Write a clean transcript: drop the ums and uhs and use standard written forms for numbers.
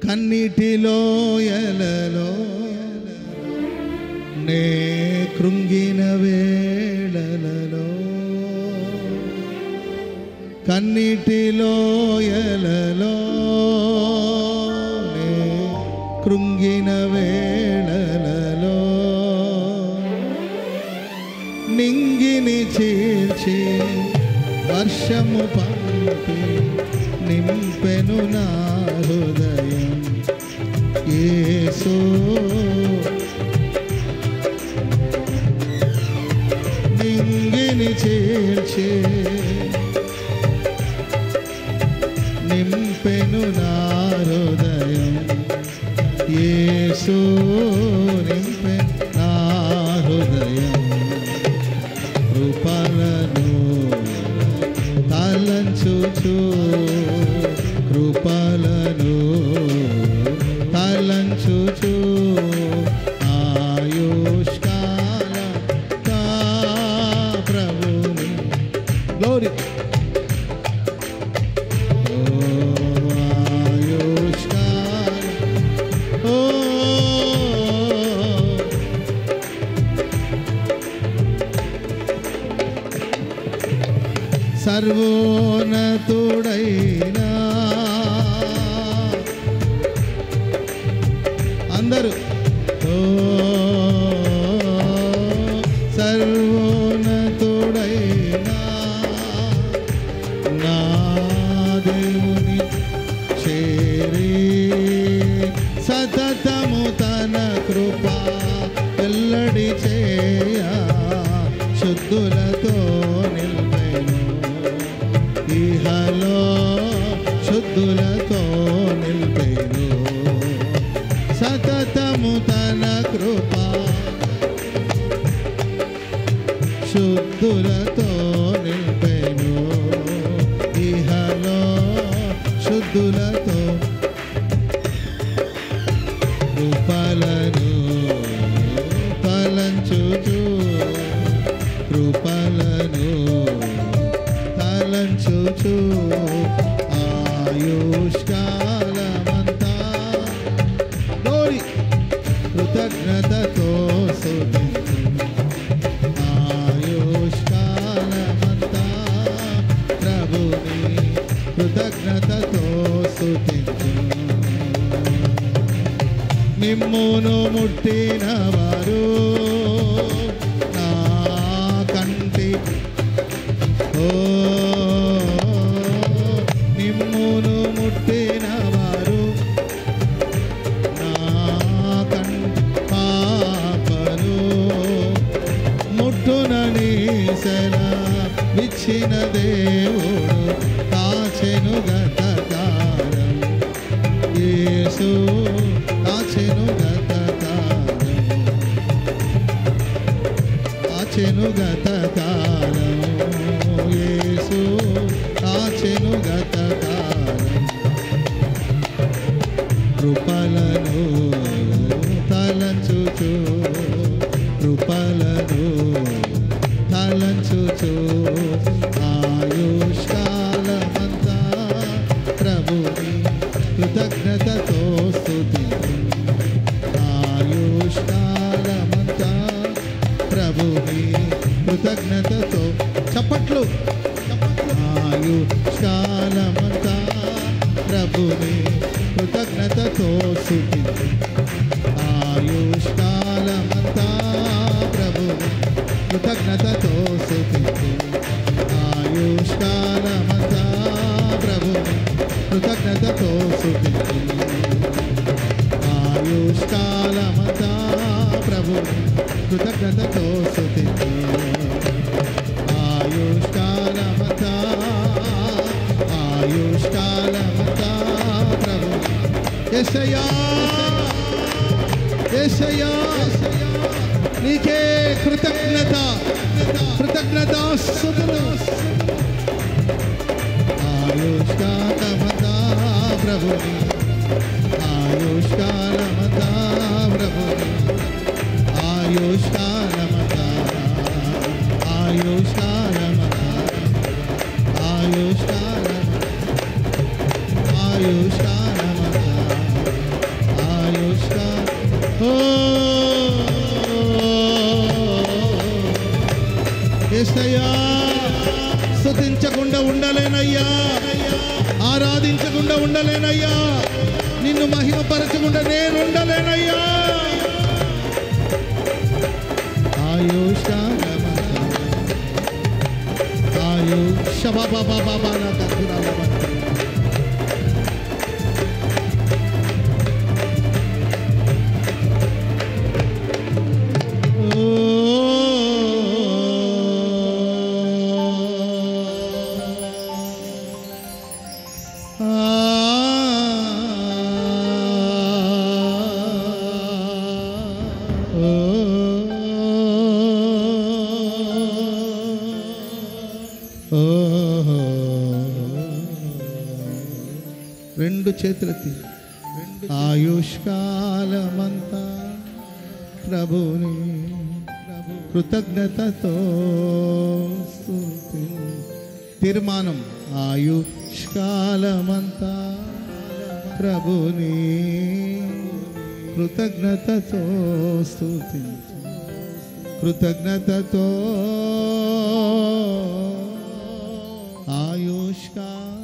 కన్నీటిలో ఎలలో నే కృంగిన వేళలలో కన్నీటిలో ఎలలో నే కృంగిన వేళలలో నింగిని చీల్చి వర్షము పంపి నింపెను నా హృదయం యేసు నింగిని చీల్చి నింపెను నా హృదయం యేసు నింపెను నా హృదయం కృపలను తలంచుచు కృపలను తలంచుచు ఆయుష్కాల ప్రభుని గ్లోరీ సర్వోన్నతుడైనా అందరూ సర్వోన్నతుడైనా నా దేవుని చేరి సతతము తన కృప వెల్లడి చేయ శుద్ధులతో ఇహలో శుద్ధులతో నిల్పెను సతతము తన కృప శుద్ధులతో నిల్పెను ఇహలో శుద్ధులతో కృపలను తలంచుచు కృపలను తలంచుచు ఆయుష్కాలమంతా గోరి కృతజ్ఞతతో స్తుతించు ఆయుష్కాలమంతా ప్రభుని కృతజ్ఞతతో స్తుతించు మిమ్మును ముట్టిన వారు నా కంటి నిమ్మును ముట్టిన వారు నా పాపలు ముట్టునని సెలవిచ్చిన దేవుడు కాచెను గతకాలం యేసు కాచెను గతకాలం కాచెను గతకాలం యేసు కాచెను గతకాలం కృపలను తలంచుచు కృపలను తలంచుచు ఆయుష్కాలమంతా ప్రభుని కృతజ్ఞతతో స్తుతించు ఆయుష్కాలమంతా ప్రభుని కృతజ్ఞతతో చప్పట్లు ఆయుష్కాలమంతా ప్రభుని కృతజ్ఞతతో స్తుతించు ఆయుష్కాలమంతా ప్రభుని కృతజ్ఞతతో స్తుతించు ఆయుష్కాలమంతా ప్రభుని కృతజ్ఞతతో స్తుతించు ఆయుష్కాలమంతా ప్రభుని కృతజ్ఞతతో స్తుతించు ఆయుష్కాలమంతా ఆయుష్కాలమంతా ప్రభు యేసయ్యా యేసయ్యా నీకే కృతజ్ఞతాస్తుతులు ఆయుష్కాలమంతా ప్రభుని ఆయుష్కాలమంతా ప్రభుని ఆయుష్కాలమంతా ఆయుష్కాలమంతా ఆయుష్కాలమంతా యేసయ్యా స్తుతించకుండా ఉండలేనయ్యా, ఆరాధించకుండా ఉండలేనయ్యా, నిన్ను మహిమపరచకుండా నేను ఉండలేనయ్యా. రెండు చేతులెత్తి ఆయుష్కాలమంతా ప్రభుని కృతజ్ఞతతో స్తుతి. తీర్మానం ఆయుష్కాలమంతా ప్రభుని కృతజ్ఞతతో స్తుతి, కృతజ్ఞతతో ఆయుష్కాల